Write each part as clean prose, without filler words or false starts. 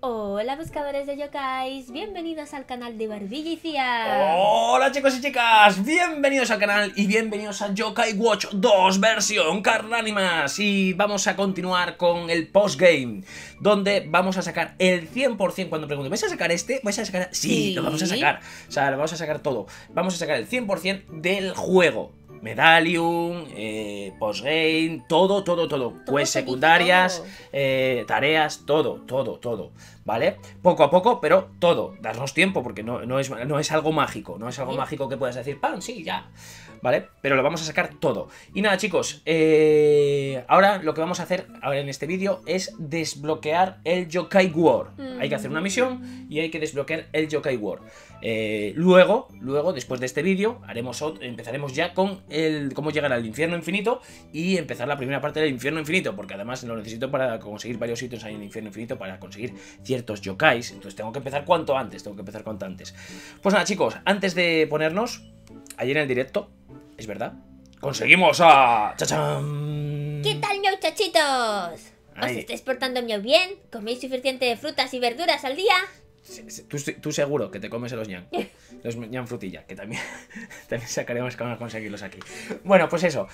Hola buscadores de yokais, bienvenidos al canal de Barbilla y Cia. Hola chicos y chicas, bienvenidos al canal y bienvenidos a Yokai Watch 2 versión Cardánimas. Y vamos a continuar con el postgame, donde vamos a sacar el 100%. Cuando pregunto, ¿vais a sacar este? ¿Vais a sacar? Sí, lo vamos a sacar. O sea, lo vamos a sacar todo. Vamos a sacar el 100% del juego. Medallium, postgame, todo. Pues secundarias, tareas, todo, ¿vale? Poco a poco, pero todo. Darnos tiempo, porque no es algo mágico. No es algo mágico que puedas decir, ¡pam! Sí, ya. ¿Vale? Pero lo vamos a sacar todo. Y nada, chicos, ahora lo que vamos a hacer ahora en este vídeo es desbloquear el Yokai War. Hay que hacer una misión y hay que desbloquear el Yokai War. Luego, después de este vídeo, empezaremos ya con cómo llegar al infierno infinito y empezar la primera parte del infierno infinito, porque además lo necesito para conseguir varios sitios ahí en el infierno infinito, para conseguir ciertos yokais. Entonces tengo que empezar cuanto antes, Pues nada, chicos, antes de ponernos, ayer en el directo, es verdad, conseguimos a... ¡Chachán! ¿Qué tal, muchachitos? ¿Os estáis portando bien? ¿Coméis suficiente frutas y verduras al día? Tú seguro que te comes los ñan frutilla, que también sacaremos cómo conseguirlos aquí. Bueno, pues eso,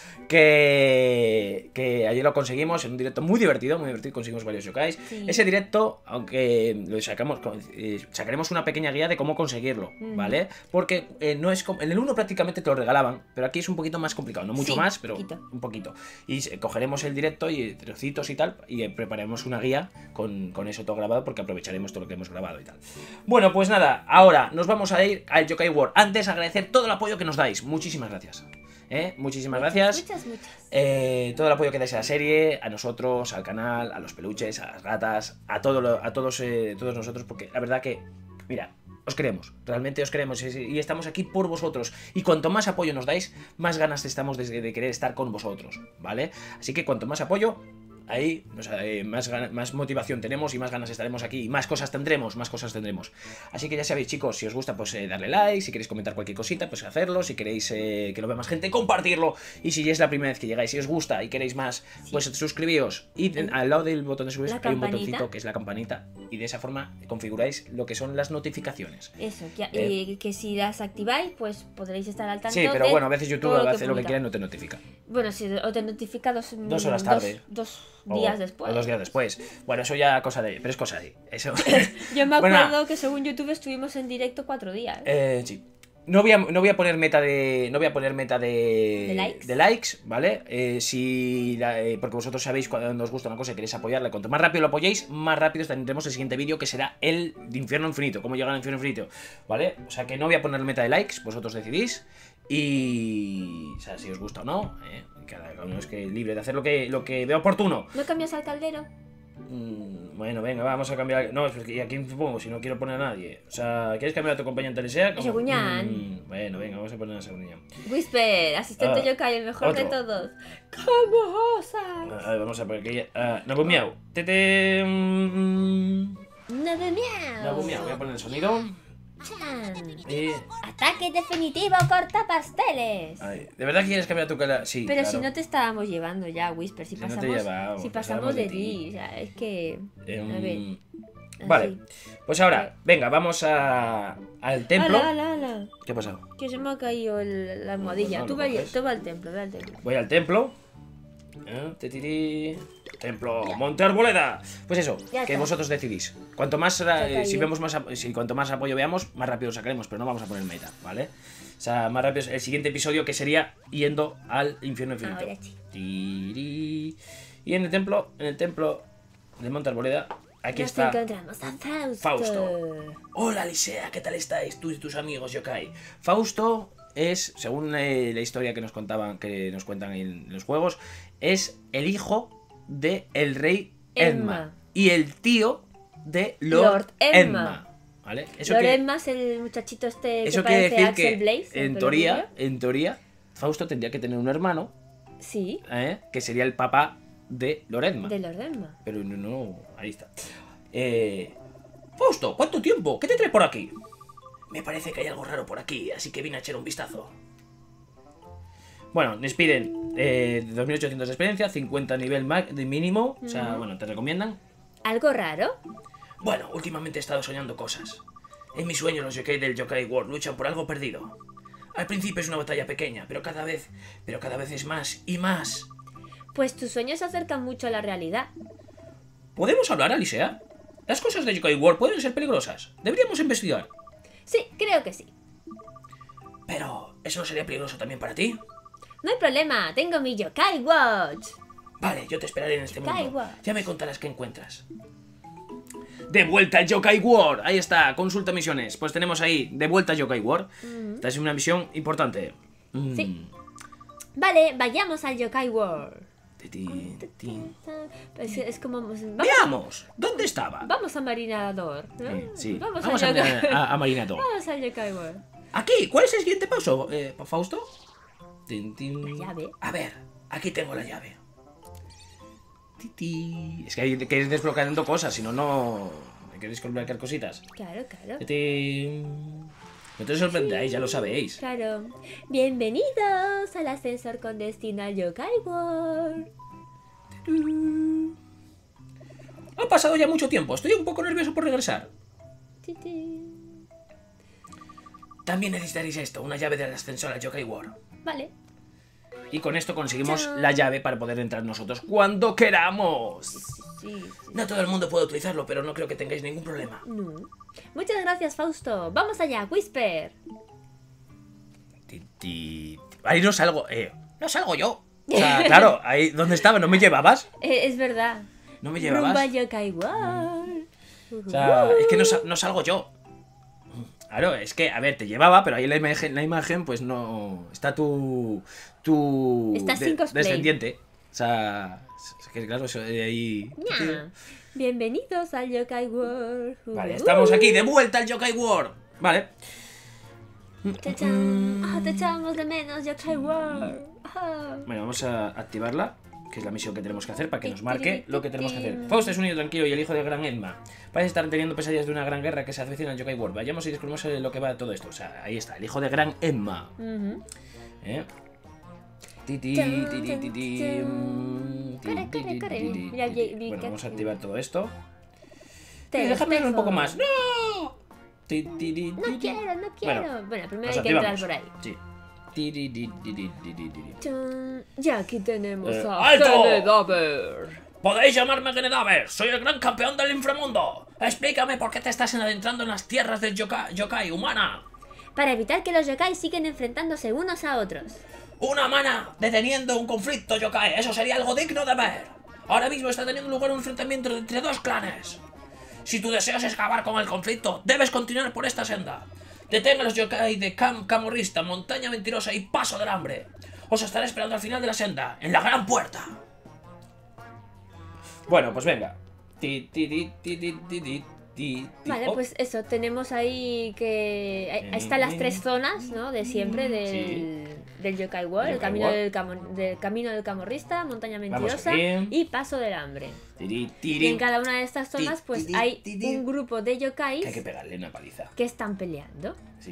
que ayer lo conseguimos en un directo muy divertido, conseguimos varios yokais. Sí. Ese directo, aunque lo sacaremos una pequeña guía de cómo conseguirlo, ¿vale? Porque no es en el 1 prácticamente te lo regalaban, pero aquí es un poquito más complicado, no mucho más, pero un poquito. Y cogeremos el directo y trocitos y tal, y prepararemos una guía con eso todo grabado, porque aprovecharemos todo lo que hemos grabado y tal. Bueno, pues nada, ahora nos vamos a ir al Yokai War. Antes, agradecer todo el apoyo que nos dais. Muchísimas gracias. Muchísimas gracias. Muchas. Todo el apoyo que dais a la serie, a nosotros, al canal, a los peluches, a las gatas, a todos nosotros, porque la verdad que, mira, os queremos, realmente os queremos y estamos aquí por vosotros. Y cuanto más apoyo nos dais, más ganas estamos de querer estar con vosotros, ¿vale? Así que cuanto más apoyo, ahí más motivación tenemos y más ganas estaremos aquí y más cosas tendremos. Así que ya sabéis, chicos, si os gusta, pues darle like, si queréis comentar cualquier cosita, pues hacerlo, si queréis que lo vea más gente, compartirlo, y si es la primera vez que llegáis, si os gusta y queréis más, pues suscribíos, y al lado del botón de suscribir hay un botoncito que es la campanita, y de esa forma configuráis lo que son las notificaciones. Eso, que si las activáis, pues podréis estar al tanto. Sí, pero bueno, a veces YouTube hace lo que quiera y no te notifica. Bueno, si o te notifica dos horas tarde. Dos días después. O 2 días después. Bueno, eso ya pero es cosa de eso. Yo me acuerdo que según YouTube estuvimos en directo 4 días. Sí. No voy a poner meta de likes, ¿vale? Porque vosotros sabéis cuando os gusta una cosa y queréis apoyarla. Cuanto más rápido lo apoyéis, más rápido tendremos el siguiente vídeo, que será el de Infierno Infinito. Cómo llegar al Infierno Infinito, ¿vale? O sea que no voy a poner meta de likes, vosotros decidís. Y... o sea, si os gusta o no, cada uno es que libre de hacer lo que vea oportuno. ¿No cambias al caldero? Bueno, venga, vamos a cambiar. No, es que aquí me pongo, si no quiero poner a nadie. O sea, ¿quieres cambiar a tu compañía en Telesea? Seguñán. Bueno, venga, vamos a poner a Seguñán. Whisper, asistente Yokai, el mejor de todos. ¿Cómo osas? A ver, vamos a poner que Nabumiau. Nabumiau, voy a poner el sonido. Ataque definitivo, corta pasteles. Ay, ¿de verdad quieres cambiar tu cara? Sí, pero claro. Si no te estábamos llevando ya, Whisper. Si pasamos de ti. O sea, es que... a ver. Vale, pues ahora, venga, vamos al templo. Ala. ¿Qué ha pasado? Que se me ha caído la almohadilla. Tú va al templo, Voy al templo. Templo Monte Arboleda. Pues eso, que vosotros decidís. Cuanto más cuanto más apoyo veamos, más rápido sacaremos, pero no vamos a poner meta, ¿vale? O sea, más rápido el siguiente episodio, que sería yendo al infierno infinito. Y en el templo de Monte Arboleda, aquí está encontramos a Fausto. Hola, Licea, ¿qué tal estáis? Tú y tus amigos yokai. Fausto es, según la historia que nos cuentan en los juegos, es el hijo de el rey Enma y el tío de Lord Enma. ¿Vale? Lord Enma es el muchachito este que parece Axel Blaze. En teoría, Fausto tendría que tener un hermano. Sí. Que sería el papá de Lord Enma. Pero no, ahí está. Fausto, ¿cuánto tiempo? ¿Qué te trae por aquí? Me parece que hay algo raro por aquí, así que vine a echar un vistazo. Bueno, nos piden 2800 de experiencia, 50 nivel de mínimo. O sea, bueno, te recomiendan. ¿Algo raro? Bueno, últimamente he estado soñando cosas. En mis sueños los yokai del Yokai World luchan por algo perdido. Al principio es una batalla pequeña, pero cada vez es más y más. Pues tus sueños se acercan mucho a la realidad. ¿Podemos hablar, Alicia? Las cosas de Yokai World pueden ser peligrosas. Deberíamos investigar. Sí, creo que sí. Pero, ¿eso no sería peligroso también para ti? No hay problema, tengo mi Yokai Watch. Vale, yo te esperaré en este Yokai mundo. Watch. Ya me contarás qué encuentras. De vuelta al Yokai World. Ahí está, consulta misiones. Pues tenemos ahí, de vuelta al Yokai World. Esta es una misión importante. Sí. Vale, vayamos al Yokai World. Es como... Veamos, ¿dónde estaba? Vamos a Marinador, ¿no? Sí, Vamos a Marinador. Vamos al Yokai World. Aquí, ¿cuál es el siguiente paso, Fausto? La llave. A ver, aquí tengo la llave. Es que hay que ir desbloqueando cosas, si no, no... Hay que desbloquear cositas. Claro, claro. No te sorprendáis, ya lo sabéis. Claro. Bienvenidos al ascensor con destino al Yokai World. Ha pasado ya mucho tiempo, estoy un poco nervioso por regresar. También necesitaréis esto, una llave del ascensor al Yokai World. Vale. Y con esto conseguimos la llave para poder entrar nosotros cuando queramos. Sí. No todo el mundo puede utilizarlo, pero no creo que tengáis ningún problema. No. Muchas gracias, Fausto. Vamos allá, Whisper. Ahí no salgo, no salgo yo. O sea, claro, ahí donde estaba, ¿no me llevabas? Es verdad. ¿No me llevabas? Rumba Yokai World. O sea, es que no salgo yo. Claro, es que, a ver, te llevaba, pero ahí en la imagen pues no... Está tu Estás sin cosplay. descendiente. O sea, es que claro, eso de ahí... Ña. Bienvenidos al Yokai World. Vale, estamos aquí, de vuelta al Yokai World. Vale. Te echamos de menos, Yokai World. Bueno, vamos a activarla, que es la misión que tenemos que hacer para que nos marque lo que tenemos que hacer. Fausto es un niño tranquilo y el hijo del gran Enma. Parece estar teniendo pesadillas de una gran guerra que se avecina al Yokai World. Vayamos y descubrimos lo que va todo esto. O sea, ahí está, el hijo del gran Enma. Bueno, vamos a activar todo esto. Déjame ver un poco más. ¡No! No quiero. Bueno, primero hay que entrar por ahí. Sí. Ya aquí tenemos a ¡Alto! Genedaver. Podéis llamarme Genedaver, soy el gran campeón del inframundo. Explícame por qué te estás adentrando en las tierras del yokai humana. Para evitar que los yokai sigan enfrentándose unos a otros. Una mana deteniendo un conflicto yokai, eso sería algo digno de ver. Ahora mismo está teniendo lugar un enfrentamiento entre dos clanes. Si tú deseas acabar con el conflicto, debes continuar por esta senda. Detén a los yokai de Camorrista, Montaña Mentirosa y Paso del Hambre. Os estaré esperando al final de la senda, en la gran puerta. Bueno, pues venga. Vale, pues eso, tenemos ahí que... Ahí están las tres zonas, ¿no? De siempre del Yokai World. El camino del Camorrista, Montaña Mentirosa y Paso del Hambre. Y en cada una de estas zonas pues hay un grupo de yokais que hay que pegarle una paliza. Que están peleando. Sí.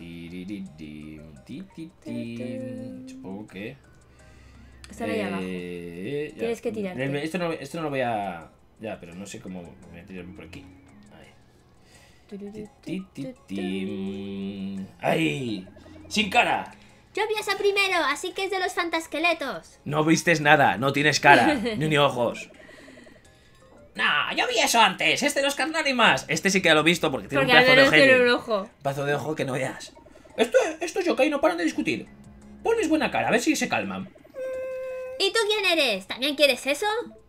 Supongo que... Están ahí abajo. Tienes que tirarte. Esto no lo voy a... Ya, pero no sé cómo voy a tirarme por aquí. ¡Ay! ¡Sin cara! Yo vi eso primero, así que es de los fantasqueletos. No vistes nada, no tienes cara, ni ojos. No, yo vi eso antes, es de los carnánimas. Este sí que lo he visto porque tiene un pedazo de ojo. Un pedazo de ojo que no veas. Estos yokai no paran de discutir. Ponles buena cara, a ver si se calman. ¿Y tú quién eres? ¿También quieres eso?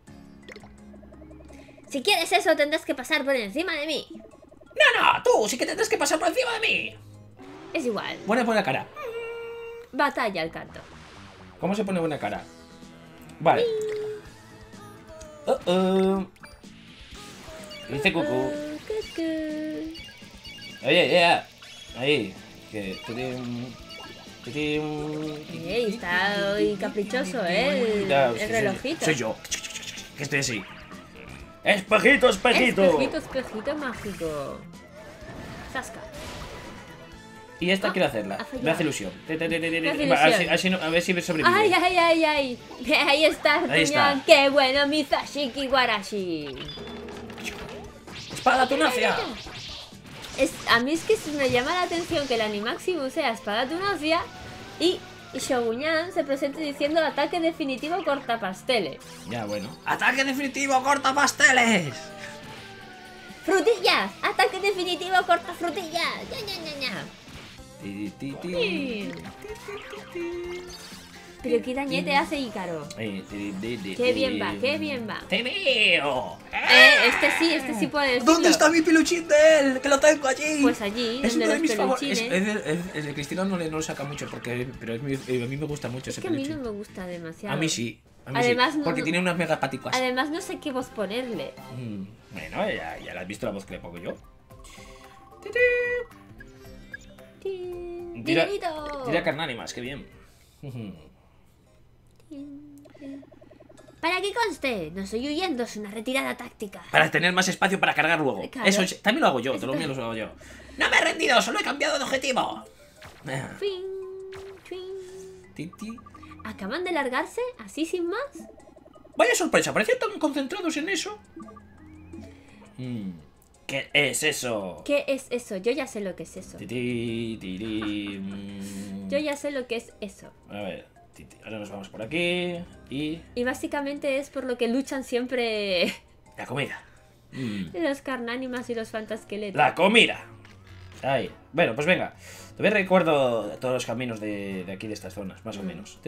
Si quieres eso, tendrás que pasar por encima de mí. No, tú sí que tendrás que pasar por encima de mí. Es igual. Pone buena cara. Batalla al canto. ¿Cómo se pone buena cara? Vale. Dice cucú. Oye, ahí. Que... Está hoy caprichoso, el relojito. Soy yo. Que estoy así. Espejito. Espejito mágico. Zasca. Y esta quiero hacerla. Me hace ilusión. Así a ver si sobrevive. Ay. Ahí está, Ahí está. Qué bueno, mi Zashiki Warashi. ¡Espada Tunacia! A mí es que me llama la atención que el Animaximus sea Espada Tunacia y Shogunyan se presente diciendo ataque definitivo cortapasteles. Ya, bueno. ¡Ataque definitivo cortapasteles! ¡Frutillas! ¡Ataque definitivo cortafrutillas! ¡Ya! Pero qué dañete hace Ícaro. Qué bien va, qué bien va. ¡Te veo! Este sí puede decirlo. ¿Dónde está mi peluchín de él? ¡Que lo tengo allí! Pues allí, es donde uno de los mis favoritos. peluchines. El de Cristina no lo saca mucho, pero a mí me gusta mucho ese que a mí peluchín. no me gusta demasiado. A mí sí. Además, sí, porque tiene unas mega paticas. Además, no sé qué voz ponerle. Bueno, ya la has visto la voz que le pongo yo. Tira Carnánimas, qué bien. Para que conste, no estoy huyendo, es una retirada táctica. Para tener más espacio para cargar luego. Claro. Eso también lo hago yo, todos los míos los hago yo. ¡No me he rendido! ¡Solo he cambiado de objetivo! ¿Acaban de largarse? ¿Así sin más? Vaya sorpresa, parecían tan concentrados en eso. ¿Qué es eso? ¿Qué es eso? Yo ya sé lo que es eso. Yo ya sé lo que es eso. A ver, ahora nos vamos por aquí y básicamente es por lo que luchan siempre la comida. Los Carnánimas y los Fantasqueletos. La comida. Ahí. Bueno, pues venga. Todavía recuerdo todos los caminos de aquí, de estas zonas, más o menos.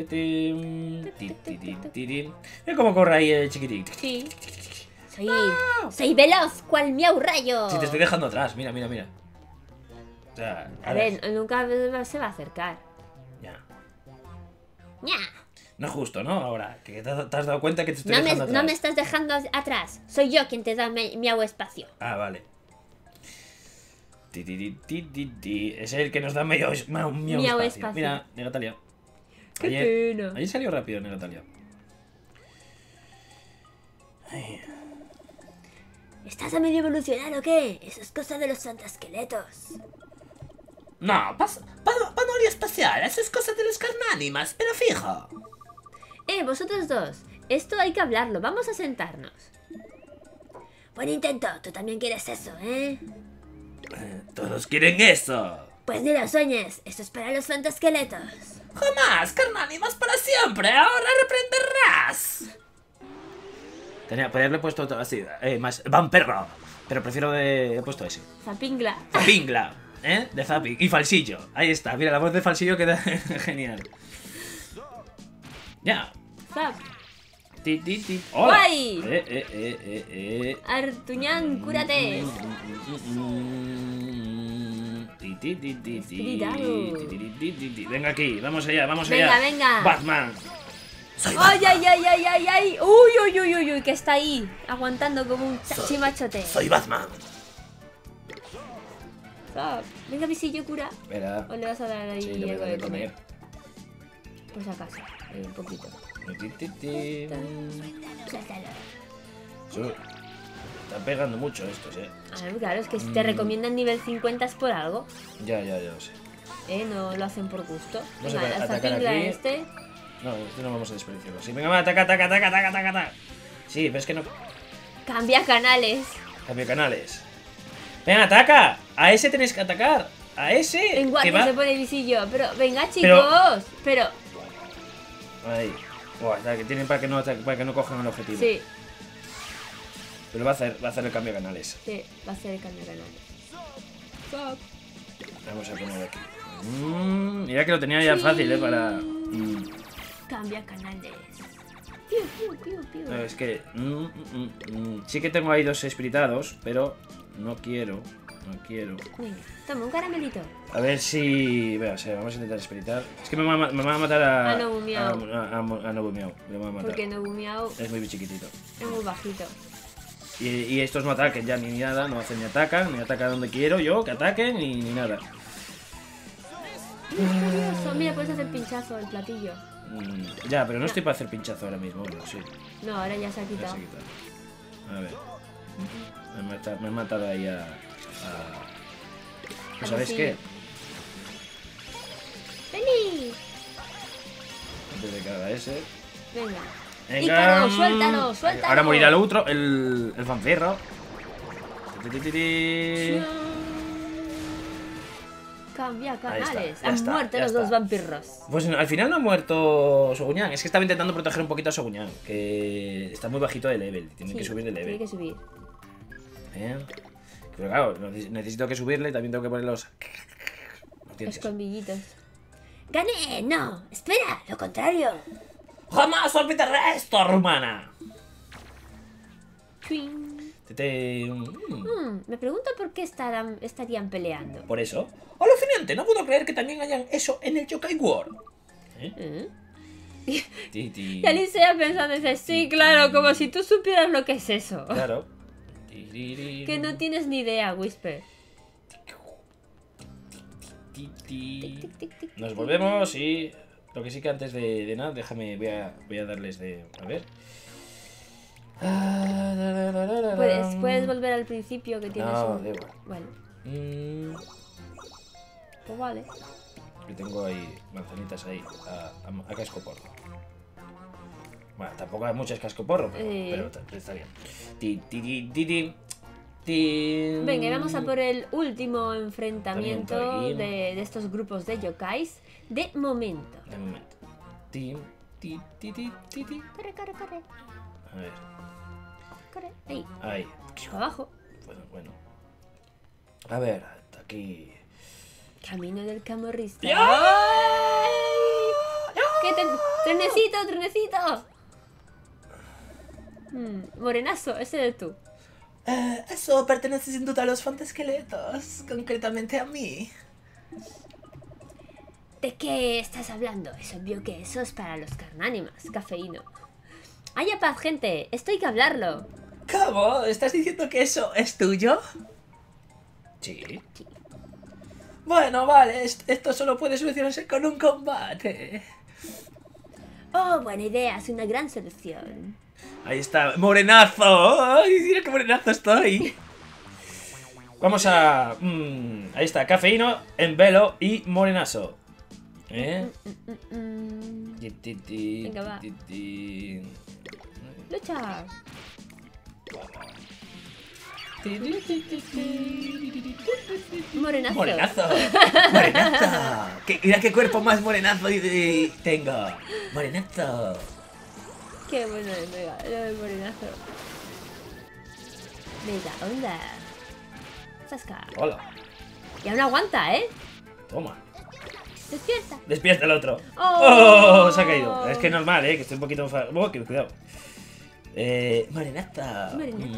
Mira cómo corre ahí el chiquitín. Sí. Soy veloz, cual miau rayo. Si te estoy dejando atrás, mira. O sea, a ver, nunca se va a acercar. Ya. ¡Ya! No es justo, ¿no? Ahora, que te has dado cuenta que te estoy dejando atrás. No me estás dejando atrás. Soy yo quien te da miau espacio. Ah, vale. Es el que nos da miau espacio. Mira, Negatalia. Qué pena. Ayer salió rápido Negatalia. Ay. ¿Estás a medio evolucionar o qué? Eso es cosa de los fantasqueletos. No, panolio espacial, eso es cosa de los Carnánimas, pero fijo. Vosotros dos, esto hay que hablarlo, vamos a sentarnos. Buen intento, tú también quieres eso, ¿eh? Todos quieren eso. Pues ni lo sueñes, eso es para los fantasqueletos. Jamás, Carnánimas para siempre, ahora reprenderás. Podría haberle puesto así, más Vamperro, pero prefiero he puesto ese. Zapingla. Zapingla, de Zapping. Y Falsillo, ahí está, mira, la voz de Falsillo queda genial. Ya. Zap. ¡Hola! ¡Guay! Artuñán, cúrate. Venga aquí, vamos allá. Venga. Batman. ¡Ay! ¡Uy! Que está ahí, aguantando como un chachimachote. Soy Batman. Venga, visillo, cura. Espera. ¿O le vas a dar ahí sí, algo de comer? Pues acaso, un poquito. Suéltalo. Están pegando mucho estos, A ver, claro, es que si te recomiendan nivel 50 es por algo. Ya lo sé. No lo hacen por gusto. Vamos Venga, a el Zapingla este. No, no vamos a desperdiciarlo. Sí, venga, ataca. Sí, pero es que no. Cambia canales. Cambia canales. Venga, ataca. A ese tenéis que atacar. A ese. En guardia se pone visillo. Pero venga, chicos. Pero. Ahí. Buah, que tienen para que no cojan el objetivo. Sí. Pero va a hacer el cambio de canales. Sí, va a hacer el cambio de canales. Vamos a poner aquí. Mira que lo tenía ya fácil, para. Cambia canales. Piu. No, es que. Sí que tengo ahí 2 espiritados, pero no quiero. Venga, toma un caramelito. A ver si. Vamos a intentar espiritar. Es que me va a matar a. A Nobumiao. A Nobumiao. Me va a matar. Porque Nobumiao es muy chiquitito. Es muy bajito. Y estos no atacan ya ni nada, no hacen ni atacan donde quiero yo, que ataquen ni nada. Curioso. Mira, puedes hacer pinchazo el platillo. Ya, pero no estoy para hacer pinchazo ahora mismo, bueno, sí. No, ahora ya se ha quitado. A ver. Me he matado ahí a... ¿No sabéis qué? ¡Feliz! Antes de que haga ese. Venga. Ícaro, suéltalo. Ahora morirá el otro, el fanferro. Cambia canales. Ya Han está, muerto ya los está. dos vampiros. Pues al final no ha muerto Soguñán. Es que estaba intentando proteger un poquito a Soguñán, que está muy bajito de level. Tiene que subir de level. Tiene que subir. Pero claro, necesito que subirle y también tengo que poner los colmillitos. ¡Gané! ¡No! ¡Espera! ¡Lo contrario! ¡Jamás olvidaré esto, hermana! Me pregunto por qué estarían peleando. Por eso. Alucinante, no puedo creer que también hayan eso en el Yokai World. Y Alicia pensando, dice, sí, claro, como si tú supieras lo que es eso. Claro. Que no tienes ni idea, Whisper. Nos volvemos y... Lo que sí que antes de nada, déjame, voy a darles de... A ver. Puedes volver al principio que tienes no, un... da igual. Vale. Pues vale. Yo tengo ahí manzanitas ahí a cascoporro. Bueno, tampoco hay muchas cascoporro, pero está bien. Venga, y vamos a por el último enfrentamiento de estos grupos de yokais. De momento. De momento. Corre, corre, corre. A ver. Corre. Ahí. Ahí. Abajo. Bueno. A ver, hasta aquí. Camino del camorrista. ¡Ya! ¿Qué ¡Trenecito, trenecito! Morenazo, ese eres tú. Eso pertenece sin duda a los fantasqueletos, concretamente a mí. ¿De qué estás hablando? Es obvio que eso es para los carnánimas, cafeíno. ¡Haya paz, gente! Esto hay que hablarlo. ¿Cómo? ¿Estás diciendo que eso es tuyo? Sí. Bueno, vale, esto solo puede solucionarse con un combate. Oh, buena idea, es una gran solución. Ahí está, morenazo. ¡Ay, mira qué morenazo estoy! Vamos a... ahí está, cafeíno, en velo y morenazo. Venga, va. Lucha. Morenazo. ¡Morenazo! ¡Morenazo! Mira qué cuerpo más morenazo tengo. ¡Morenazo! Qué bueno, venga, lo del morenazo. Venga, onda. Zasca. Hola. Y aún aguanta, ¿eh? Toma. Despierta. Despierta el otro. ¡Oh! ¡Oh! Se ha caído. Es que es normal, que estoy un poquito... ¡Oh, cuidado! Morenazo.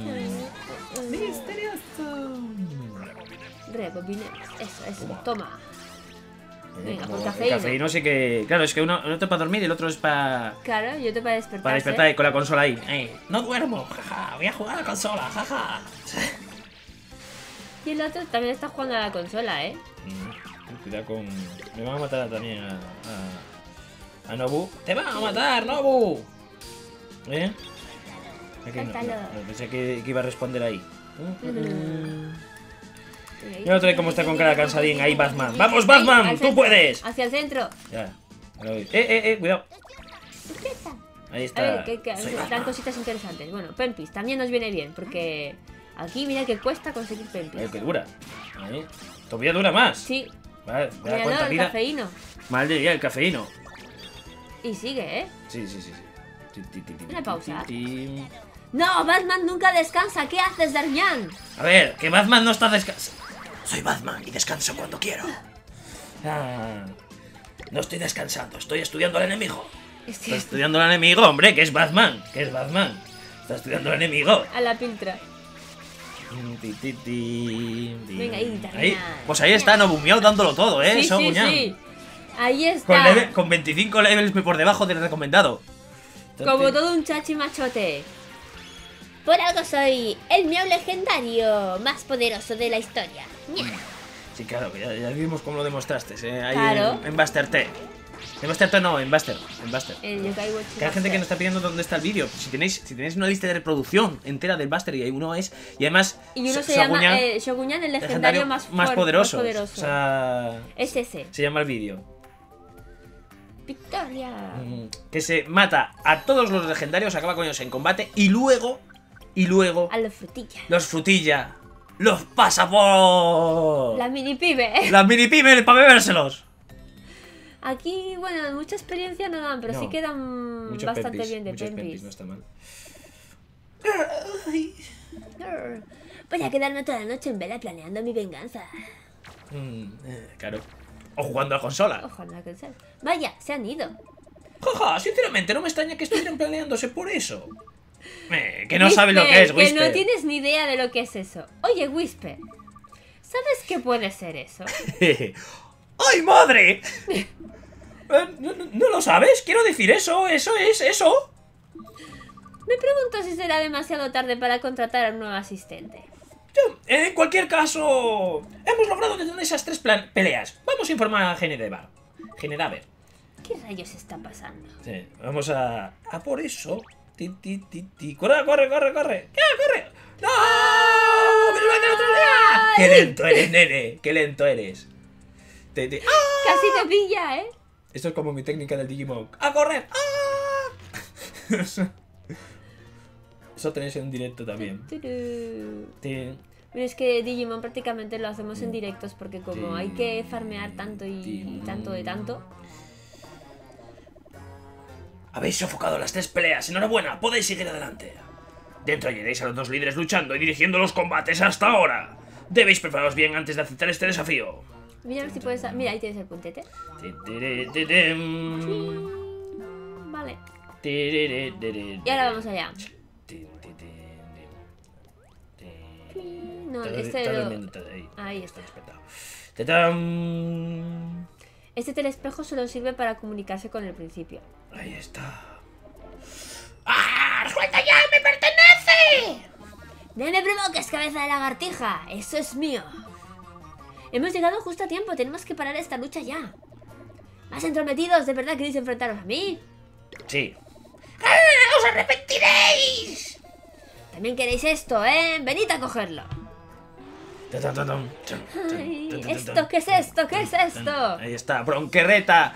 Misterioso. Rebobinemos. Eso. Toma. Venga, Como con el cafeína. cafeíno sí que... Claro, es que uno es para dormir y el otro es para... Claro, yo te para despertar. Para despertar con la consola ahí. No duermo, jaja. Voy a jugar a la consola, jaja. Y el otro también está jugando a la consola, ¿eh? Cuidado con... Me van a matar también a Nobu. ¡Te van a matar, Nobu! Pensé que iba a responder ahí. Y el otro de cómo está con cara cansadín. Ahí, Batman. ¡Vamos, Batman! ¡Tú puedes! Hacia el centro. Ya. Cuidado. Ahí está. A ver, que dan cositas interesantes. Bueno, Pempis también nos viene bien, porque aquí mira que cuesta conseguir Pempis. Que dura. Ahí. Todavía dura más. Sí. Vale, Mira, cuánta el vida. cafeíno. Madre mía, el cafeíno. Y sigue, ¿eh? Sí. Una pausa. ¡No! ¡Batman nunca descansa! ¿Qué haces, Darmian? A ver, que Batman no está descansando. Soy Batman y descanso cuando quiero. No estoy descansando, estoy estudiando al enemigo. Estoy estudiando al enemigo, hombre, que es Batman. Está estudiando al enemigo. A la piltra. Venga, ahí, pues ahí está Nobu Miau dándolo todo, Sí. Ahí está. Con 25 levels por debajo del recomendado. Como todo un chachi machote. Por algo soy el miau legendario más poderoso de la historia. Sí, claro, que ya vimos cómo lo demostraste, ahí claro. en Buster T. En Buster T no, en Buster. El Yokai Watch. Que hay gente que nos está pidiendo dónde está el vídeo. Si tenéis una lista de reproducción entera del Buster y uno es... Y además... Y uno se llama Shogunyan, el legendario más poderoso. O sea... Es ese. Se llama el vídeo. Victoria. Que se mata a todos los legendarios, acaba con ellos en combate y luego... A los frutilla. Los frutilla. los pasa por... La mini pibe. Las mini pymes para bebérselos. Aquí, bueno, mucha experiencia no dan, pero No, sí quedan mucho bastante pempis, bien de muchos pempis. no está mal. Voy a quedarme toda la noche en vela planeando mi venganza. Claro. O jugando a la consola. Ojalá que sea. Vaya, se han ido. Jaja, sinceramente no me extraña que estuvieran peleándose por eso. Que no Whisper, sabes lo que es, que Whisper. no tienes ni idea de lo que es eso. Oye, Whisper, ¿sabes qué puede ser eso? ¡Ay, madre! ¿No lo sabes? Quiero decir eso es eso. Me pregunto si será demasiado tarde para contratar a un nuevo asistente. En cualquier caso, hemos logrado detener esas 3 peleas. Vamos a informar a Genedaver. ¿Qué rayos está pasando? Sí, vamos a por eso. ¡Corre! ¡Corre! ¡No! ¡Me lo van a trolear! ¡Qué lento eres, nene! ¡Qué lento eres! Casi te pilla, ¿eh? Esto es como mi técnica del Digimon. ¡A correr! ¡Ah! Eso tenéis en directo también. Pero es que Digimon prácticamente lo hacemos en directos porque como hay que farmear tanto y tanto de tanto. Habéis sofocado las 3 peleas. Enhorabuena, podéis seguir adelante. Dentro hallaréis a los 2 líderes luchando y dirigiendo los combates hasta ahora. Debéis prepararos bien antes de aceptar este desafío. Mira a ver si puedes... Mira, ahí tienes el puntete. Vale. Y ahora vamos allá. No, ahí está. Este telespejo solo sirve para comunicarse con el principio. Ahí está. ¡Ah! ¡Suelta ya! ¡Me pertenece! ¡No me provoques, cabeza de lagartija! ¡Eso es mío! Hemos llegado justo a tiempo. Tenemos que parar esta lucha ya. ¿Más entrometidos? ¿De verdad queréis enfrentaros a mí? Sí. ¡Os arrepentiréis! También queréis esto, ¿eh? Venid a cogerlo. Ay, ¿esto qué es esto? ¿Qué es esto? Ahí está, Bronquereta.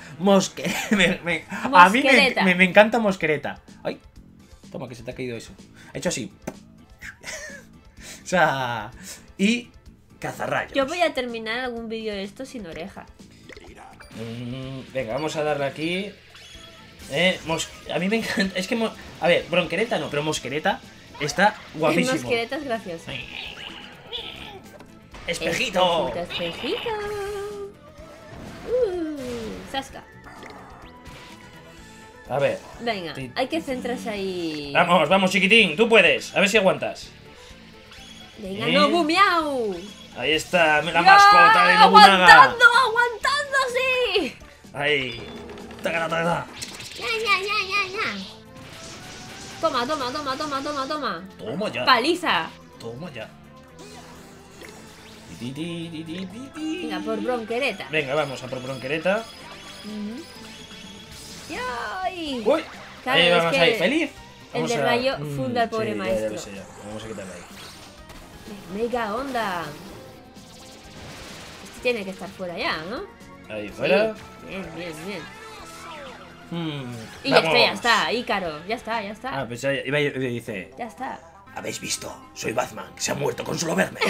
A mí me encanta Mosquereta. Ay, toma, que se te ha caído eso. Ha hecho así. O sea, y cazarrayos. Yo voy a terminar algún vídeo de esto sin oreja. Venga, vamos a darle aquí. A mí me encanta. Es que, a ver, Bronquereta no, pero Mosquereta está guapísimo. Mosquereta es gracioso. ¡Espejito! ¡Espejito! ¡Zasca! A ver. Venga, hay que centrarse ahí. Vamos, chiquitín, tú puedes. A ver si aguantas. Venga, Nobu Miau. Ahí está, la mascota de Nobunaga. ¡Aguantando, sí! Ahí. ¡Taca! Ya. Toma. Toma ya. Paliza. Toma ya. Venga, por Bronquereta. Venga, vamos a por Bronquereta. ¡Yay! ¡Uy! Claro, ahí vamos, es que ahí, feliz. El de rayo funda al pobre maestro. Ya lo sé, ya. Vamos a quitarle ahí. Mega onda. Este tiene que estar fuera ya, ¿no? Ahí fuera. Sí. Bien. Y vamos. ya está, Ícaro. Ya está. Ah, pues iba y dice... Ya está. ¿Habéis visto? Soy Batman. Se ha muerto con solo verme.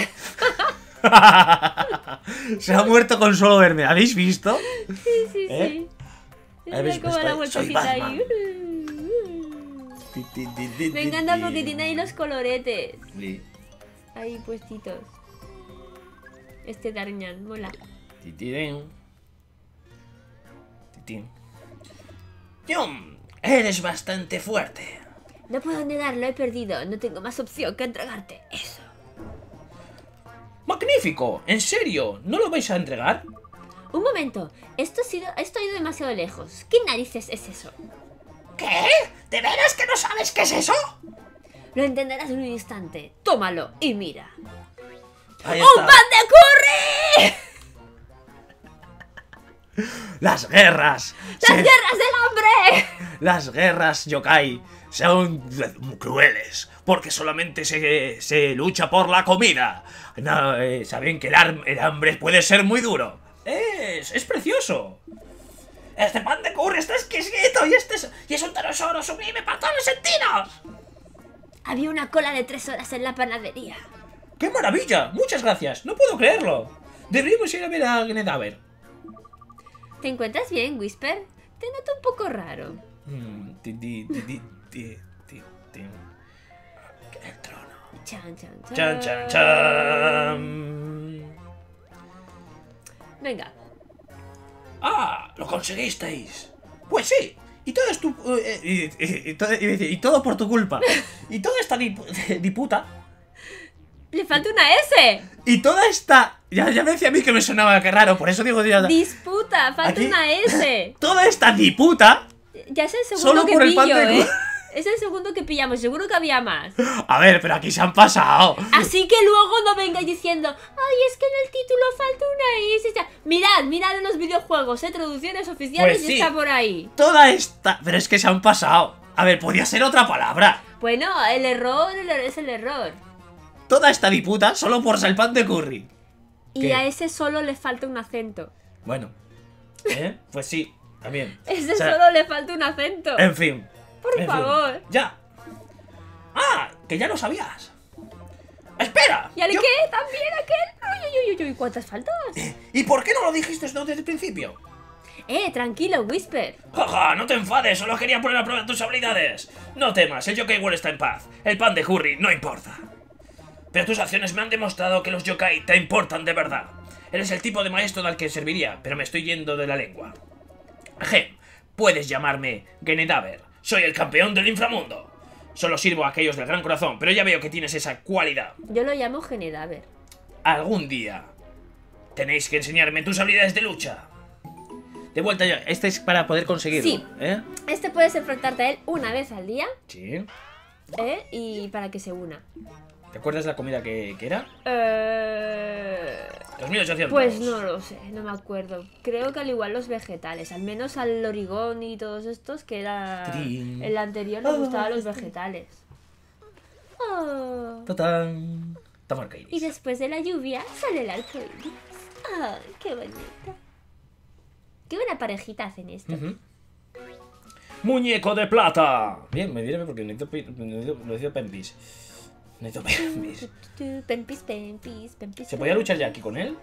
Se ha muerto con solo verme. ¿Habéis visto? Sí. ¿Habéis como la vueltecita ahí. Me encanta porque tiene ahí los coloretes. Ahí puestitos. Este Darñan, mola. Yum, eres bastante fuerte. No puedo negarlo, he perdido. No tengo más opción que entregarte eso. ¡Magnífico! ¿En serio? ¿No lo vais a entregar? Un momento. Esto ha ido demasiado lejos. ¿Qué narices es eso? ¿Qué? ¿De veras que no sabes qué es eso? Lo entenderás en un instante. Tómalo y mira. Ahí ¡Un está. pan de curry! ¡Las guerras! ¡Las guerras del hambre! Las guerras, yokai, son crueles, porque solamente se lucha por la comida. No, saben que el hambre puede ser muy duro. Es precioso. Este pan de curry está exquisito y es un tesoro sublime para todos los sentidos. Había una cola de 3 horas en la panadería. ¿Qué? ¡Qué maravilla! Muchas gracias. No puedo creerlo. Deberíamos ir a ver a Genedaver. ¿Te encuentras bien, Whisper? Te noto un poco raro. El trono. Chan, chan, chan. Chan, chan, chan. Venga. ¡Ah! ¡Lo conseguisteis! Pues sí. Y todo es tu... y todo por tu culpa. Y toda esta diputa... ¡Le falta una S! Y toda esta... Ya me decía a mí que me sonaba que raro, por eso digo... Disputa, falta Aquí- una S. Toda esta diputa... Ya es el segundo Solo que por el pillo, pan de ¿eh? Es el segundo que pillamos, seguro que había más. A ver, pero aquí se han pasado. Así que luego no vengáis diciendo, ay, es que en el título falta una S. Ya. Mirad en los videojuegos, traducciones oficiales Pues y sí. está por ahí. Toda esta... Pero es que se han pasado. A ver, podía ser otra palabra. Bueno, el error es el error. Toda esta diputa solo por ser el pan de curry. Y ¿Qué? a ese solo le falta un acento. Bueno. Pues sí, también. Ese O sea, solo le falta un acento. En fin. Por En fin. favor. Ya. Ah, que ya lo sabías. ¡Espera! ¿Y al Yo- qué? ¿También aquel? Uy, ¿cuántas faltas? ¿Y por qué no lo dijiste desde el principio? Tranquilo, Whisper. Jaja, no te enfades, solo quería poner a prueba tus habilidades. No temas, el yokai World está en paz. El pan de curry no importa. Pero tus acciones me han demostrado que los yokai te importan de verdad. Eres el tipo de maestro al que serviría, pero me estoy yendo de la lengua. Puedes llamarme Genedaver. Soy el campeón del inframundo. Solo sirvo a aquellos del gran corazón, pero ya veo que tienes esa cualidad. Yo lo llamo Genedaver. Algún día tenéis que enseñarme tus habilidades de lucha. De vuelta ya. Este es para poder conseguirlo. Sí. ¿Eh? Este puedes enfrentarte a él una vez al día, Sí. y para que se una. ¿Te acuerdas la comida que era? 2800. Pues no lo sé, no me acuerdo. Creo que al igual los vegetales, al menos al origón y todos estos, que era Trin. el anterior, le gustaban los vegetales. Oh. ¡Tatán! Tamarca Y iris. después de la lluvia sale el arco iris. ¡Ay, qué bonita! Qué buena parejita hacen esto. Ujú. ¡Muñeco de plata! Bien, me viene porque necesito pempis. Necesito pempis. Pempis. ¿Se podía luchar ya aquí con él?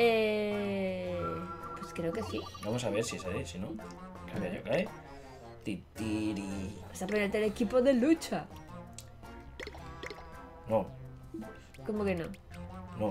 Pues creo que sí. Vamos a ver si es ahí, si no. Cambia yokai. Titiri. Vas a ponerte el equipo de lucha. No, ¿Cómo que no? no.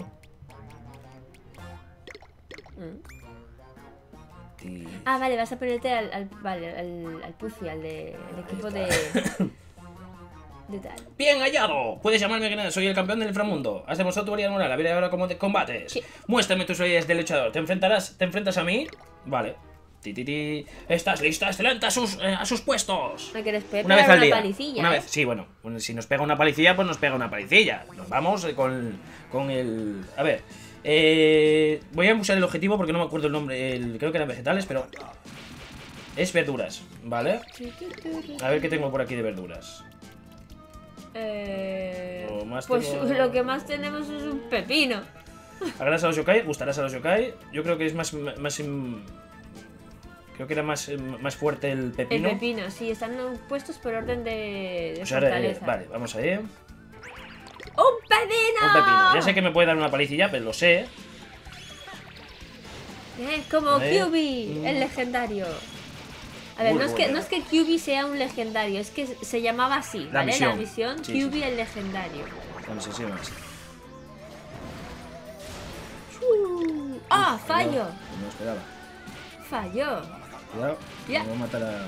Mm. Ti- Vale, vas a ponerte al Puffy, al equipo de tal. Bien hallado. Puedes llamarme Granada, soy el campeón del inframundo. Has demostrado tu variedad moral, a ver ahora cómo te combates. Sí. Muéstrame tus habilidades de luchador. ¿Te enfrentas a mí? Vale. Ti. ¿Estás lista? Excelente, a sus puestos. ¿No quieres Una vez al día. palicilla? Una vez, sí, bueno. Si nos pega una palicilla, pues nos pega una palicilla. Nos vamos con el... A ver. Voy a usar el objetivo porque no me acuerdo el nombre. Creo que eran vegetales, pero... Es verduras, ¿vale? A ver qué tengo por aquí de verduras. Lo más Pues tengo- lo que más tenemos es un pepino. ¿Agradas a los yokai? ¿Gustarás a los yokai? Yo creo que es creo que era más fuerte el El pepino. pepino, sí, están puestos por orden de Pues ahora, fortaleza. vale, vamos a ir. ¡Un pepino! Un pepino. Ya sé que me puede dar una palicilla, pero lo sé. Como A ver. QB, el legendario. A ver, Muy no es que QB sea un legendario, es que se llamaba así, La ¿vale? misión. La misión, Sí, QB sí. el legendario. Vamos a ir más. Fallo. No esperaba. Falló. Cuidado. Ya. Me voy a matar a...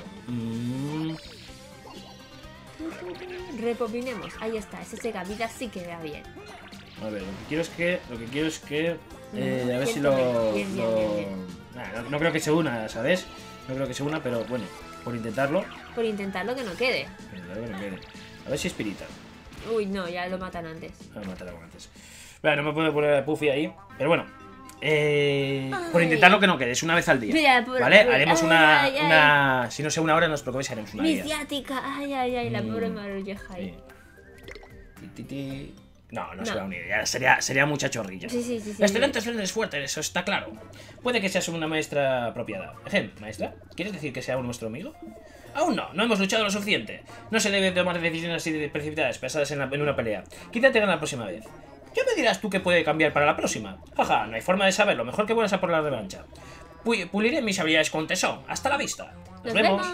Repopinemos, ahí está, ese segavida sí que va bien. A ver, lo que quiero es que... a ver si Bien, lo... bien. Nah, no creo que se una, ¿sabes? No creo que se una, pero bueno, por intentarlo. Por intentarlo que no quede. A ver si espirita. Uy, no, ya lo matan antes. Voy a matar algo antes. Bueno, no me puedo poner a Puffy ahí, pero bueno. Por Ay. intentarlo que no quede, es una vez al día. Mira, ¿Vale? Haremos ay, una... Si no sea una hora, no os preocupéis, haremos una Mi día. ciática, ay, la pobre marulleja ahí. Sí. No No. será una idea, sería mucha chorrilla. Sí. Excelente, es fuerte, eso está claro. Puede que seas una maestra apropiada. Maestra, ¿quieres decir que sea nuestro amigo? Aún no hemos luchado lo suficiente. No se debe tomar decisiones así precipitadas, pesadas en una pelea. Quizá te gane la próxima vez. Ya me dirás tú qué puede cambiar para la próxima. Jaja, no hay forma de saberlo. Mejor que vuelvas a por la revancha. Puliré mis habilidades con tesón. Hasta la vista. Nos vemos.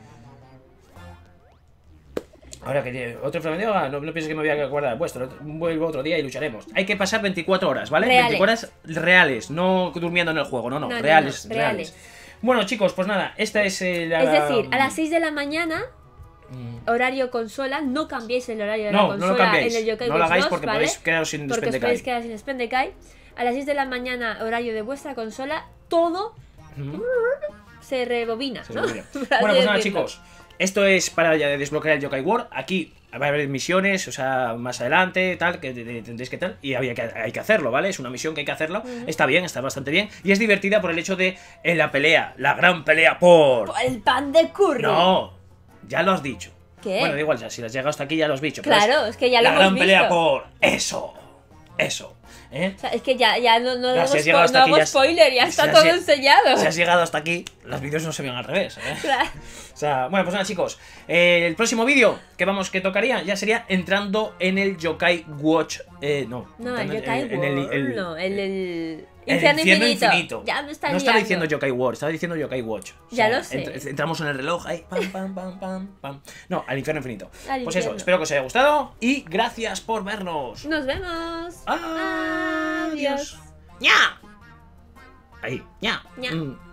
Ahora que otro enfrentamiento, no pienses que me voy a guardar vuestro. Vuelvo otro día y lucharemos. Hay que pasar 24 horas, ¿vale? Reales. 24 horas reales, no durmiendo en el juego, no, reales, reales. Bueno, chicos, pues nada, esta es la... Es decir, a las 6 de la mañana, horario consola, no cambiéis el horario de la consola no lo cambiéis. en el Yokai No lo Watch hagáis 2, porque ¿vale? podéis quedaros sin Porque os Spendecai. podéis quedar sin Spendecai. A las 6 de la mañana, horario de vuestra consola, todo se rebobina, ¿no? Bueno, pues nada, chicos. Esto es para ya desbloquear el Yokai World. Aquí va a haber misiones, o sea, más adelante, tal, que tendréis que tal. Y hay que hacerlo, ¿vale? Es una misión que hay que hacerlo. Está bien, está bastante bien. Y es divertida por el hecho de en la pelea, la gran pelea por... El pan de curry. No, ya lo has dicho. ¿Qué? Bueno, da igual, ya, si has llegado hasta aquí ya lo has dicho. Claro, es que ya lo hemos visto. La gran pelea por eso. ¿Eh? O sea, es que ya no Ya, hago, si has llegado hasta no aquí, hago ya spoiler, ya está si todo has- enseñado. Si has llegado hasta aquí, los vídeos no se ven al revés, ¿eh? Claro. O sea, bueno, pues nada, chicos. El próximo vídeo que tocaría ya sería entrando en el Yokai Watch. No, No, el entrando Yokai en World, no, el el Infierno infierno Infinito. infinito. Ya me está No estaba liando. diciendo Yokai World, estaba diciendo Yokai Watch. O Ya sea, lo sé. Entramos en el reloj ahí. Pam, pam, pam, pam, pam. No, al infierno infinito. Al Pues infierno. eso, espero que os haya gustado y gracias por vernos. Nos vemos. Adiós. Adiós. ¡Ya! Ahí, ¡ya! ¡Ya!